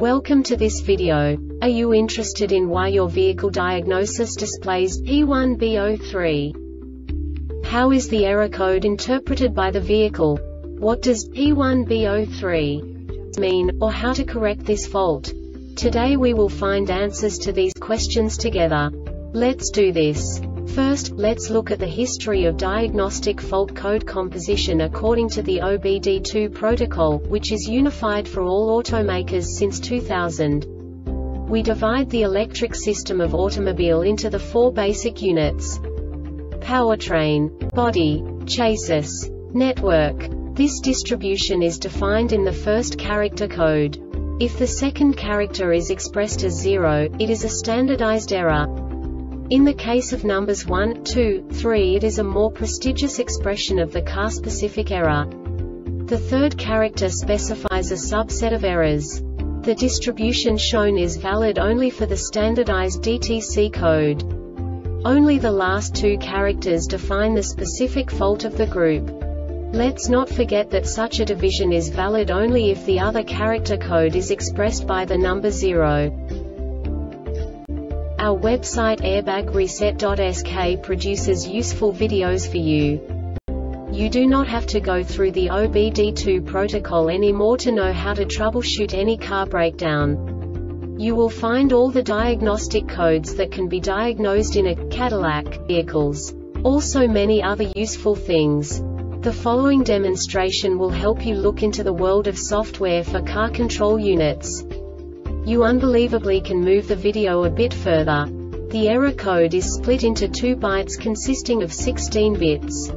Welcome to this video. Are you interested in why your vehicle diagnosis displays P1B03? How is the error code interpreted by the vehicle? What does P1B03 mean, or how to correct this fault? Today we will find answers to these questions together. Let's do this. First, let's look at the history of diagnostic fault code composition according to the OBD2 protocol, which is unified for all automakers since 2000. We divide the electric system of automobile into the four basic units: powertrain, body, chassis, network. This distribution is defined in the first character code. If the second character is expressed as 0, it is a standardized error. In the case of numbers 1, 2, 3, it is a more prestigious expression of the car-specific error. The third character specifies a subset of errors. The distribution shown is valid only for the standardized DTC code. Only the last two characters define the specific fault of the group. Let's not forget that such a division is valid only if the other character code is expressed by the number 0. Our website airbagreset.sk produces useful videos for you. You do not have to go through the OBD2 protocol anymore to know how to troubleshoot any car breakdown. You will find all the diagnostic codes that can be diagnosed in a Cadillac vehicles. Also many other useful things. The following demonstration will help you look into the world of software for car control units. You unbelievably can move the video a bit further. The error code is split into 2 bytes consisting of 16 bits.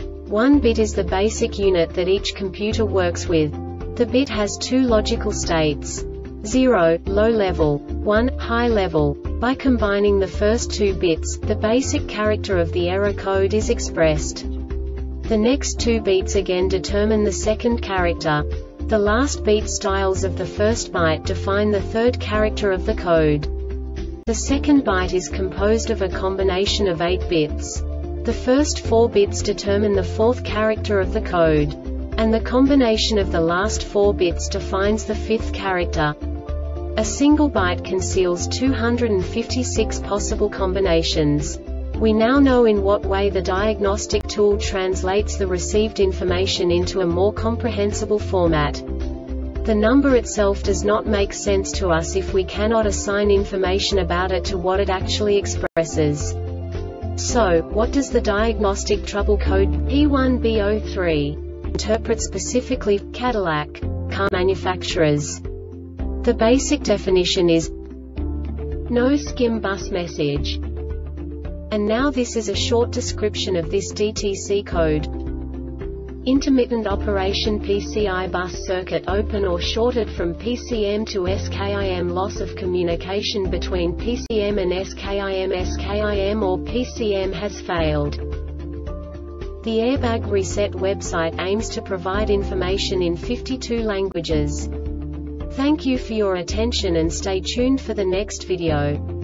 1 bit is the basic unit that each computer works with. The bit has 2 logical states: 0, low level, 1, high level. By combining the first 2 bits, the basic character of the error code is expressed. The next 2 beats again determine the second character. The last beat styles of the first byte define the third character of the code. The second byte is composed of a combination of 8 bits. The first 4 bits determine the fourth character of the code. And the combination of the last 4 bits defines the fifth character. A single byte conceals 256 possible combinations. We now know in what way the diagnostic tool translates the received information into a more comprehensible format. The number itself does not make sense to us if we cannot assign information about it to what it actually expresses. So, what does the diagnostic trouble code P1B03 interpret specifically for Cadillac car manufacturers? The basic definition is no skim bus message. And now this is a short description of this DTC code. Intermittent operation PCI bus circuit open or shorted from PCM to SKIM, loss of communication between PCM and SKIM or PCM has failed. The Airbag Reset website aims to provide information in 52 languages. Thank you for your attention and stay tuned for the next video.